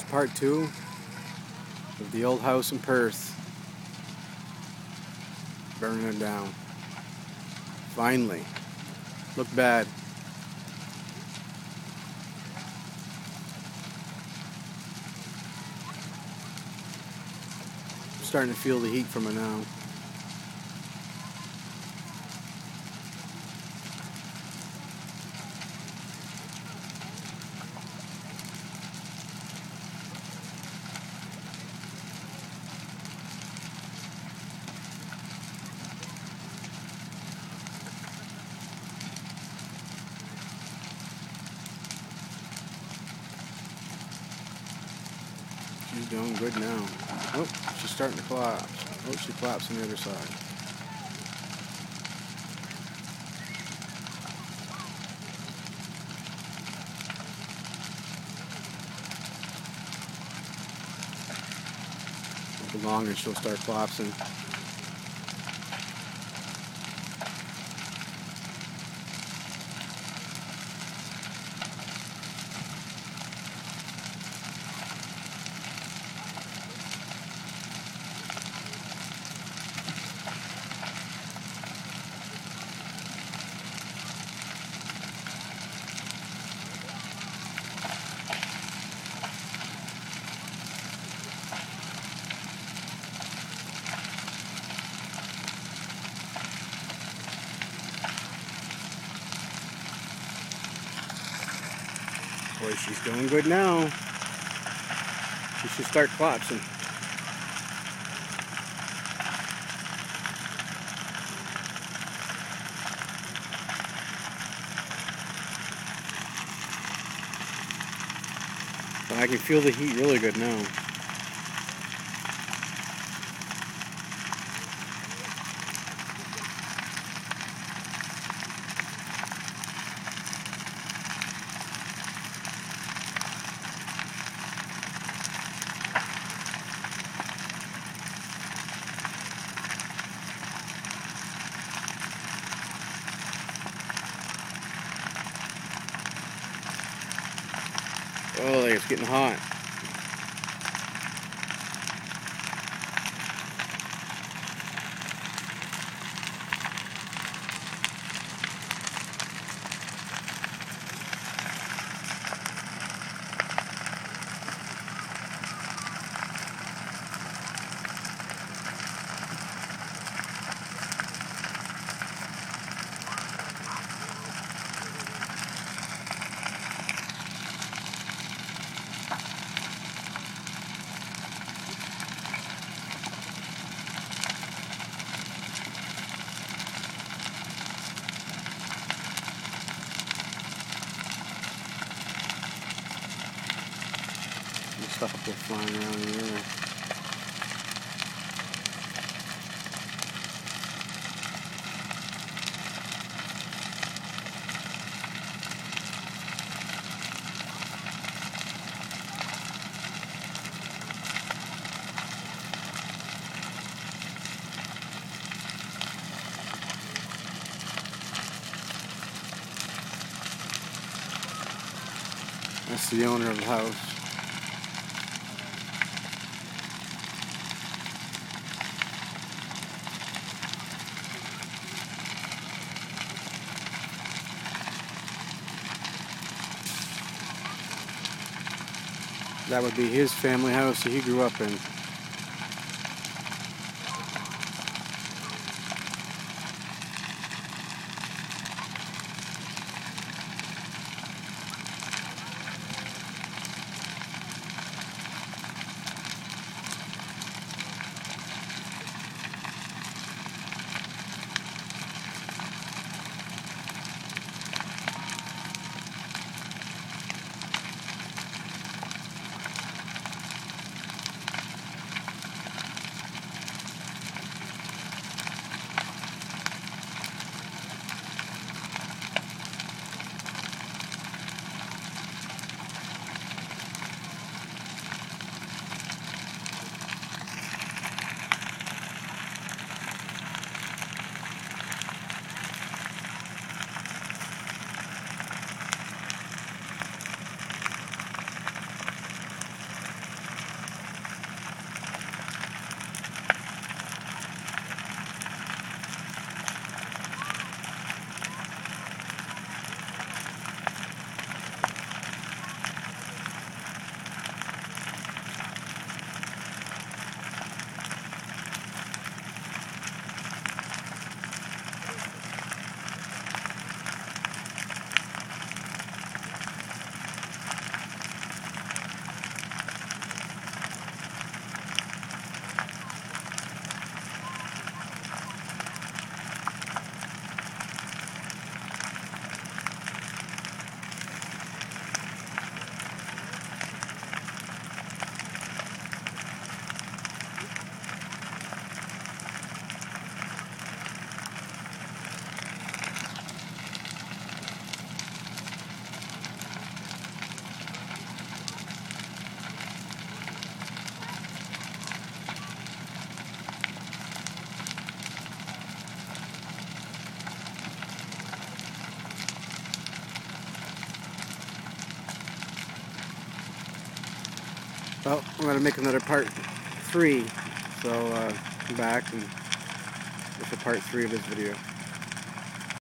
part 2 of the old house in Perth. Burning it down. Finally. Looked bad. I'm starting to feel the heat from it now. She's doing good now. Oh, she's starting to collapse. Oh, she collapsed on the other side. The longer she'll start collapsing. Boy, she's doing good now. She should start collapsing. But I can feel the heat really good now. Oh, it's getting hot. Stuff up there flying around in the air. That's the owner of the house. That would be his family house that he grew up in. Well, I'm going to make another part 3. So come back and with a part 3 of this video.